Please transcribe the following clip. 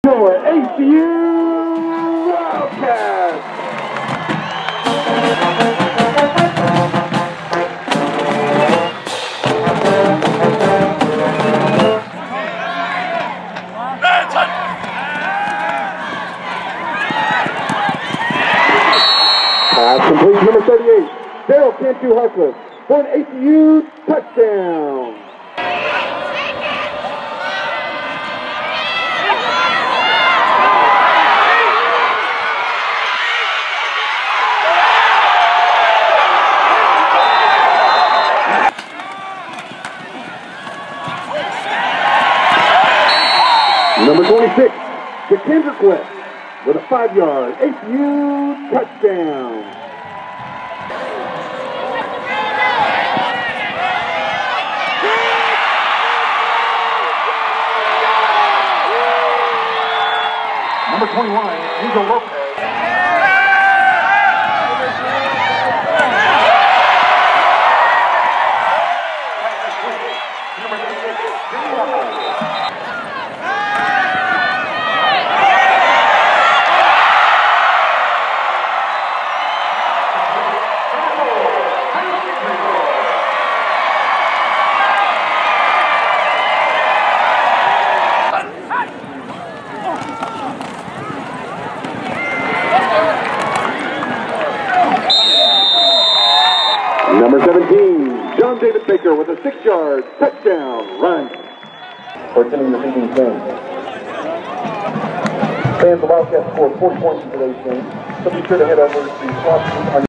Your ACU Wildcats! Pass complete to number 38, Daryl Cantu Harkless for an ACU touchdown. Number 26, Kendrick West with a 5-yard ACU touchdown. Number 21, Angel Lopez. Number 17, John David Baker with a 6-yard touchdown run. For attending the evening's game. Fans, the Wildcats scored 40 points in today's game, so be sure to head over to